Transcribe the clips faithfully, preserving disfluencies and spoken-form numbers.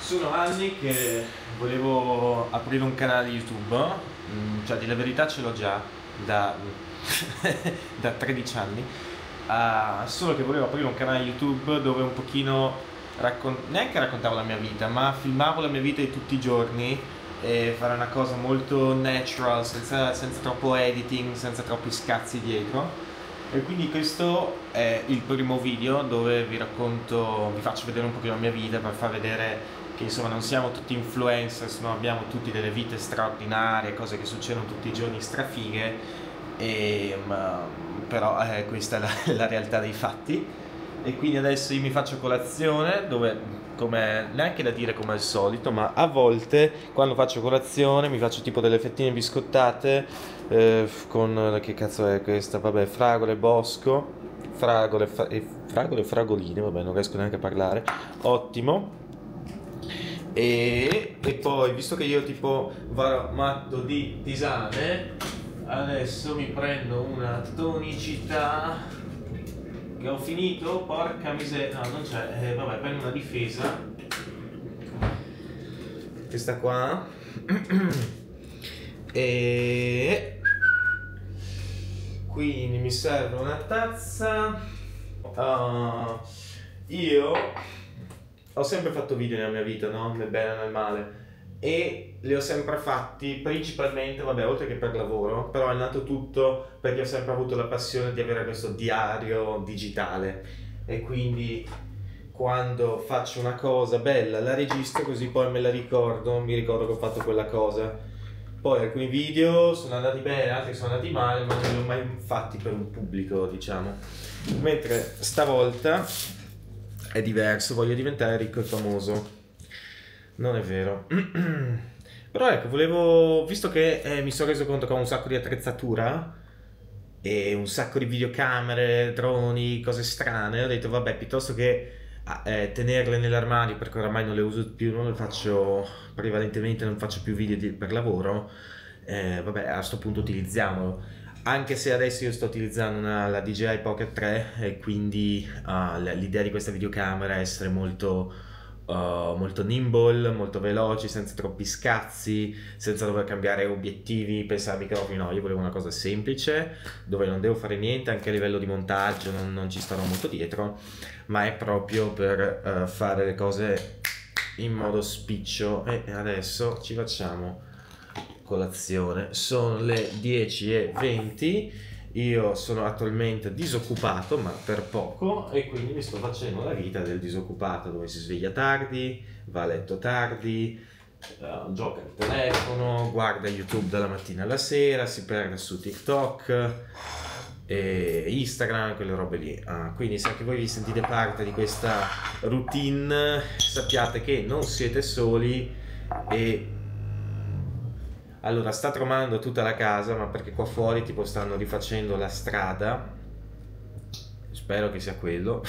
Sono anni che volevo aprire un canale YouTube, mm, cioè di la verità ce l'ho già da, da tredici anni, uh, solo che volevo aprire un canale YouTube dove un pochino, raccon- neanche raccontavo la mia vita, ma filmavo la mia vita di tutti i giorni e fare una cosa molto natural, senza, senza troppo editing, senza troppi scazzi dietro. E quindi questo è il primo video dove vi racconto, vi faccio vedere un pochino la mia vita per far vedere che insomma non siamo tutti influencers, non abbiamo tutti delle vite straordinarie, cose che succedono tutti i giorni strafighe, e, ma, però eh, questa è la, la realtà dei fatti. E quindi adesso io mi faccio colazione, dove, come, neanche da dire come al solito, ma a volte quando faccio colazione mi faccio tipo delle fettine biscottate eh, con, che cazzo è questa? Vabbè, fragole bosco, fragole, fra, e fragole e fragoline, vabbè non riesco neanche a parlare, ottimo. E, e poi, visto che io tipo vado matto di tisane, adesso mi prendo una tonicità che ho finito, porca miseria, no non c'è, eh, vabbè prendo una difesa, questa qua, e quindi mi serve una tazza. Uh, io ho sempre fatto video nella mia vita, no? Nel bene e nel male, e li ho sempre fatti principalmente, vabbè, oltre che per lavoro, però è nato tutto perché ho sempre avuto la passione di avere questo diario digitale, e quindi quando faccio una cosa bella la registro, così poi me la ricordo, mi ricordo che ho fatto quella cosa. Poi alcuni video sono andati bene, altri sono andati male, ma non li ho mai fatti per un pubblico, diciamo. Mentre stavolta è diverso, voglio diventare ricco e famoso. Non è vero. Però ecco, volevo, visto che eh, mi sono reso conto che ho un sacco di attrezzatura e un sacco di videocamere, droni, cose strane, ho detto vabbè, piuttosto che eh, tenerle nell'armadio, perché oramai non le uso più, non le faccio prevalentemente, non faccio più video di, per lavoro, eh, vabbè, a questo punto utilizziamolo. Anche se adesso io sto utilizzando una, la D J I Pocket tre, e quindi uh, l'idea di questa videocamera è essere molto, uh, molto nimble, molto veloci, senza troppi scazzi, senza dover cambiare obiettivi, pensare ai microfoni. No, io volevo una cosa semplice, dove non devo fare niente, anche a livello di montaggio non, non ci starò molto dietro, ma è proprio per uh, fare le cose in modo spiccio. E adesso ci facciamo colazione. Sono le dieci e venti, io sono attualmente disoccupato, ma per poco, e quindi mi sto facendo la vita del disoccupato, dove si sveglia tardi, va a letto tardi, uh, gioca al telefono, guarda YouTube dalla mattina alla sera, si perde su TikTok e Instagram, quelle robe lì. Uh, quindi se anche voi vi sentite parte di questa routine, sappiate che non siete soli. E allora, sta tromando tutta la casa, ma perché qua fuori tipo stanno rifacendo la strada, spero che sia quello.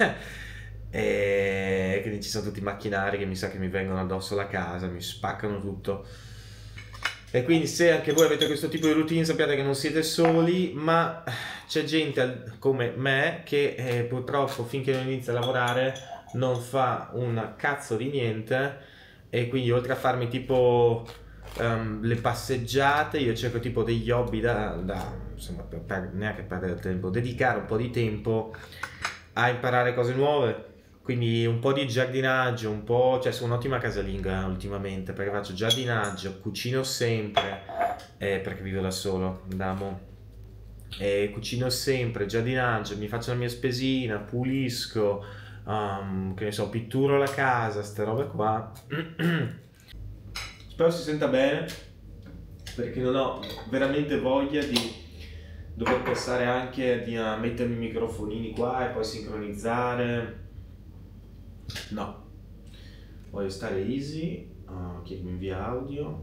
E quindi ci sono tutti i macchinari che mi sa che mi vengono addosso alla casa, mi spaccano tutto. E quindi se anche voi avete questo tipo di routine, sappiate che non siete soli, ma c'è gente come me che eh, purtroppo finché non inizia a lavorare non fa un cazzo di niente, e quindi oltre a farmi tipo Um, le passeggiate, io cerco tipo degli hobby da, da insomma, per, per neanche perdere tempo, dedicare un po' di tempo a imparare cose nuove, quindi un po' di giardinaggio, un po', cioè sono un'ottima casalinga ultimamente, perché faccio giardinaggio, cucino sempre, eh, perché vivo da solo, andamo, e cucino sempre, giardinaggio, mi faccio la mia spesina, pulisco, um, che ne so, pitturo la casa, ste robe qua. Spero si senta bene, perché non ho veramente voglia di dover pensare anche di uh, mettermi i microfonini qua e poi sincronizzare. No, voglio stare easy, uh, che mi invia audio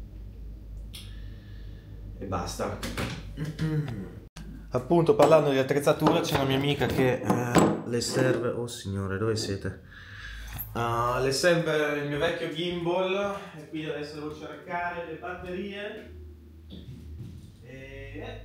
e basta. Appunto, parlando di attrezzatura, c'è una mia amica che uh, le serve. Oh signore, dove siete? Uh, le serve il mio vecchio gimbal, e quindi adesso devo cercare le batterie, e...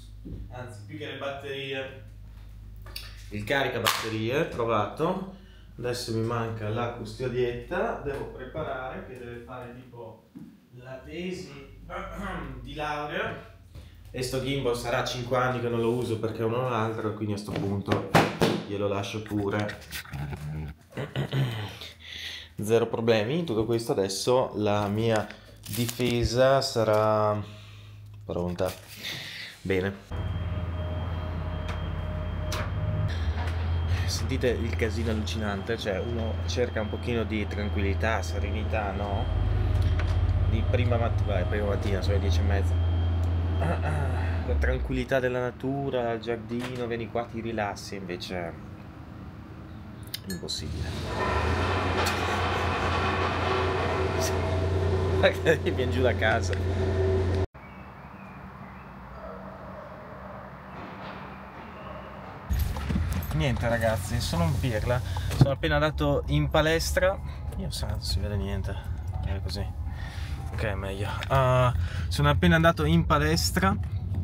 anzi più che le batterie, il caricabatterie trovato. Adesso mi manca la custodietta, devo preparare che deve fare tipo la tesi di laurea e sto gimbal sarà cinque anni che non lo uso perché uno o l'altro, quindi a sto punto glielo lascio pure. Zero problemi. In tutto questo adesso la mia difesa sarà pronta. Bene. Sentite il casino allucinante, cioè uno cerca un pochino di tranquillità, serenità, no? Di prima mattina, prima mattina, sono le dieci e mezza. Ah, ah, la tranquillità della natura, il giardino, vieni qua, ti rilassi, invece è impossibile. Vieni giù da casa. Niente ragazzi, sono un pirla, sono appena andato in palestra, io so, non si vede niente, è così, ok meglio, uh, sono appena andato in palestra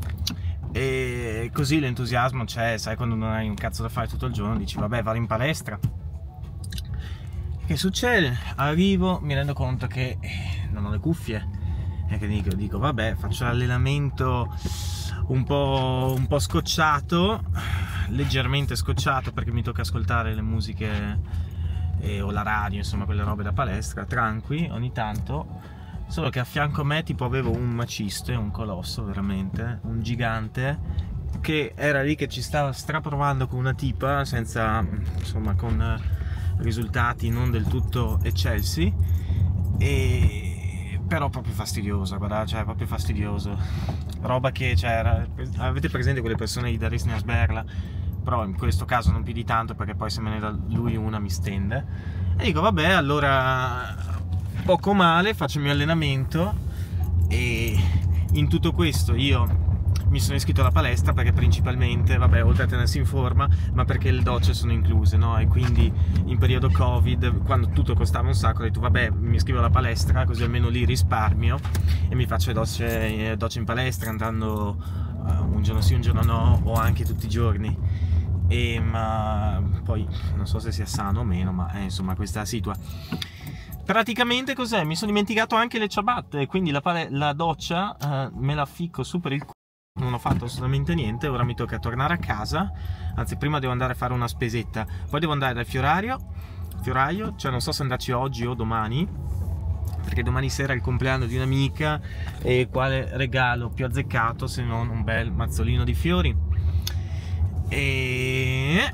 e così l'entusiasmo c'è, sai quando non hai un cazzo da fare tutto il giorno dici vabbè vado in palestra, che succede? Arrivo, mi rendo conto che non ho le cuffie e che dico, dico vabbè faccio l'allenamento un po', un po' scocciato, leggermente scocciato perché mi tocca ascoltare le musiche e, o la radio, insomma quelle robe da palestra, tranqui ogni tanto, solo che a fianco a me tipo avevo un maciste, un colosso veramente, un gigante che era lì che ci stava straprovando con una tipa senza, insomma con risultati non del tutto eccelsi, e però proprio fastidiosa, guarda, cioè proprio fastidioso, roba che, cioè, era, avete presente quelle persone di Darisnia Sberla? Però in questo caso non più di tanto perché poi se me ne dà lui una mi stende, e dico vabbè allora poco male, faccio il mio allenamento, e in tutto questo io mi sono iscritto alla palestra perché principalmente, vabbè, oltre a tenersi in forma, ma perché le docce sono incluse, no? E quindi in periodo Covid, quando tutto costava un sacco, ho detto vabbè, mi iscrivo alla palestra così almeno lì risparmio e mi faccio le docce, docce in palestra andando uh, un giorno sì, un giorno no, o anche tutti i giorni. E ma poi non so se sia sano o meno, ma eh, insomma questa situa. Praticamente cos'è? Mi sono dimenticato anche le ciabatte, quindi la, la doccia uh, me la ficco su per il culo. Non ho fatto assolutamente niente, ora mi tocca tornare a casa, anzi prima devo andare a fare una spesetta, poi devo andare dal fioraio, fioraio, cioè non so se andarci oggi o domani, perché domani sera è il compleanno di un'amica e quale regalo più azzeccato se non un bel mazzolino di fiori. E...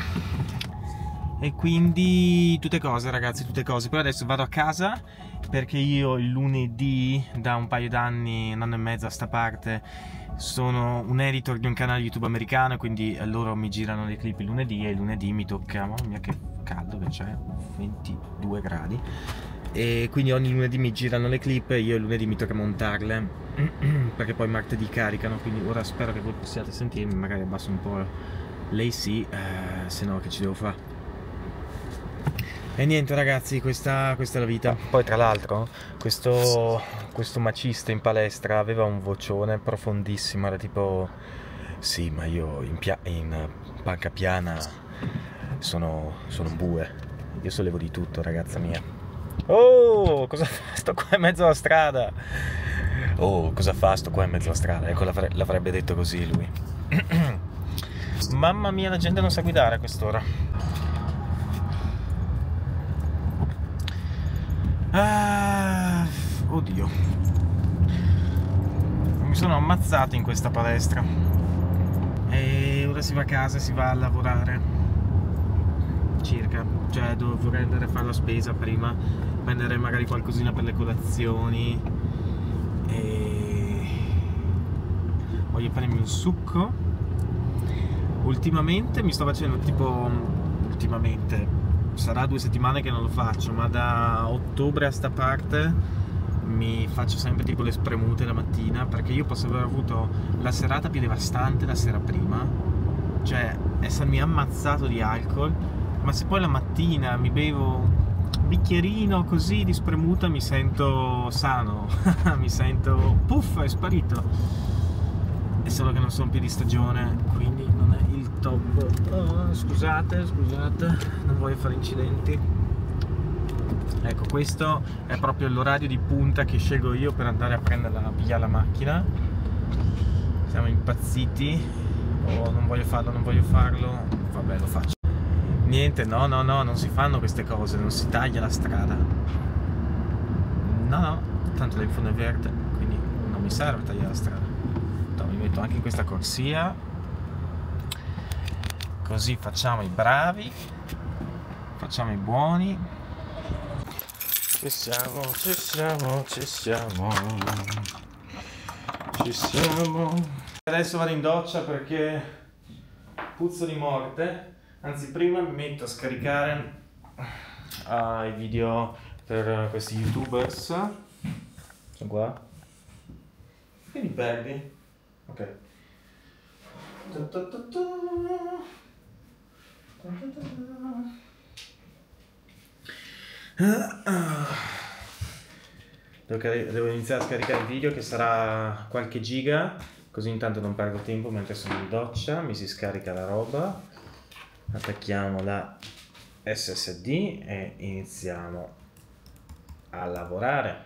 e quindi tutte cose ragazzi, tutte cose. Poi adesso vado a casa perché io il lunedì, da un paio d'anni, un anno e mezzo a sta parte, sono un editor di un canale YouTube americano, quindi loro mi girano le clip il lunedì e il lunedì mi tocca, mamma mia che caldo che c'è, ventidue gradi, e quindi ogni lunedì mi girano le clip e io il lunedì mi tocca montarle perché poi martedì caricano, quindi ora spero che voi possiate sentirmi, magari abbasso un po' l'A C, eh, se no che ci devo fare. E niente ragazzi, questa, questa è la vita. Poi tra l'altro questo, questo macista in palestra aveva un vocione profondissimo, era tipo sì ma io in, in panca piana sono, sono un bue, io sollevo di tutto ragazza mia. Oh, cosa fa sto qua in mezzo alla strada? Oh, cosa fa sto qua in mezzo alla strada? Ecco, l'avrebbe detto così lui. Mamma mia, la gente non sa guidare a quest'ora. Ah, oddio, mi sono ammazzato in questa palestra e ora si va a casa e si va a lavorare circa, cioè dovrei andare a fare la spesa prima, prendere magari qualcosina per le colazioni e voglio prendermi un succo. Ultimamente mi sto facendo tipo, ultimamente sarà due settimane che non lo faccio, ma da ottobre a sta parte mi faccio sempre tipo le spremute la mattina, perché io posso aver avuto la serata più devastante la sera prima, cioè essermi ammazzato di alcol, ma se poi la mattina mi bevo un bicchierino così di spremuta mi sento sano, mi sento puff, è sparito. È solo che non sono più di stagione, quindi non è il laptop. Oh, scusate, scusate, non voglio fare incidenti. Ecco, questo è proprio l'orario di punta che scelgo io per andare a prenderla via la macchina. Siamo impazziti. Oh, non voglio farlo, non voglio farlo. Vabbè, lo faccio. Niente, no, no, no, non si fanno queste cose, non si taglia la strada. No, no, tanto l'iPhone è verde, quindi non mi serve tagliare la strada. No, mi metto anche in questa corsia. Così facciamo i bravi, facciamo i buoni. Ci siamo, ci siamo, ci siamo. Ci siamo. Adesso vado in doccia perché puzzo di morte. Anzi, prima mi metto a scaricare uh, i video per questi youtubers. Sono qua. Che mi perdi? Ok. Ta ta ta ta. Ta ta ta ta. Devo, devo iniziare a scaricare il video che sarà qualche giga, così intanto non perdo tempo mentre sono in doccia. Mi si scarica la roba, attacchiamo la S S D e iniziamo a lavorare.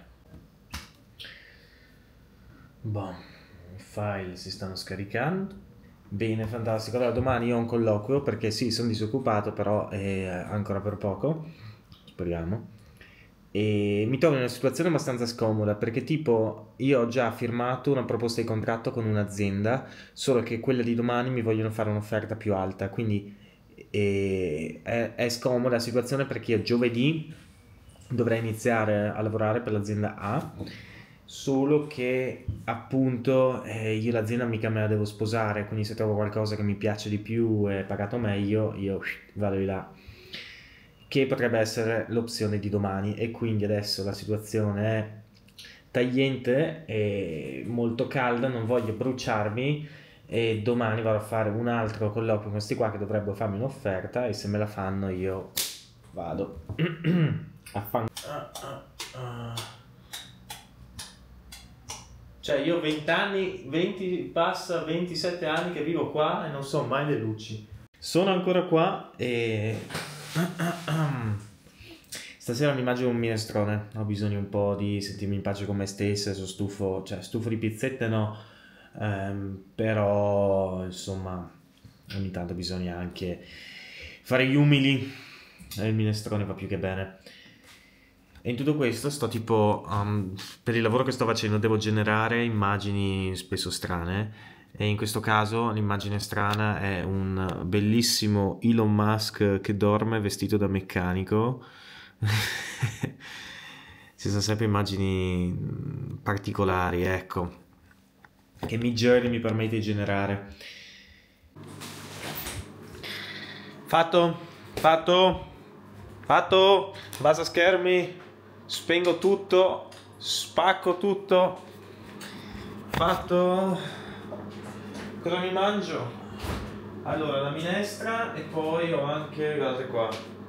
Boh, i file si stanno scaricando. Bene, fantastico. Allora domani ho un colloquio perché sì, sono disoccupato, però è ancora per poco, speriamo. E mi trovo in una situazione abbastanza scomoda perché tipo io ho già firmato una proposta di contratto con un'azienda, solo che quella di domani mi vogliono fare un'offerta più alta, quindi e è, è scomoda la situazione perché io giovedì dovrei iniziare a lavorare per l'azienda A, solo che appunto eh, io l'azienda mica me la devo sposare, quindi se trovo qualcosa che mi piace di più e pagato meglio io vado di là, che potrebbe essere l'opzione di domani. E quindi adesso la situazione è tagliente e molto calda, non voglio bruciarmi. E domani vado a fare un altro colloquio con questi qua che dovrebbero farmi un'offerta e se me la fanno io vado a fare. Cioè io venti anni, venti passa ventisette anni che vivo qua e non so mai le luci. Sono ancora qua e stasera mi mangio un minestrone. Ho bisogno un po' di sentirmi in pace con me stesso, sono stufo, cioè stufo di pizzette no. Um, però insomma ogni tanto bisogna anche fare gli umili e il minestrone va più che bene. E in tutto questo sto tipo um, per il lavoro che sto facendo devo generare immagini spesso strane e in questo caso l'immagine strana è un bellissimo Elon Musk che dorme vestito da meccanico. Ci sono sempre immagini particolari, ecco, che Midjourney mi permette di generare. Fatto, fatto, fatto, basta schermi, spengo tutto, spacco tutto, fatto. Cosa mi mangio? Allora, la minestra e poi ho anche, guardate qua,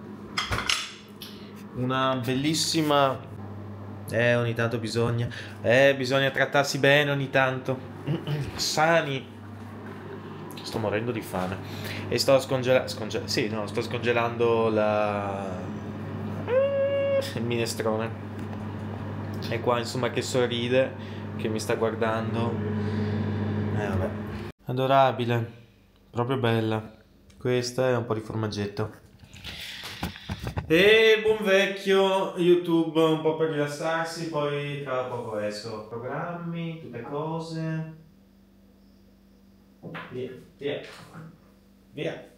una bellissima. Eh, ogni tanto bisogna, eh, bisogna trattarsi bene ogni tanto, sani. Sto morendo di fame e sto scongelando, scongel sì, no, sto scongelando la... il minestrone. E qua, insomma, che sorride, che mi sta guardando. Eh, vabbè. Adorabile, proprio bella. Questa è un po' di formaggetto. E buon vecchio YouTube, un po' per rilassarsi, poi tra poco esco. Programmi, tutte cose. Via, via, via.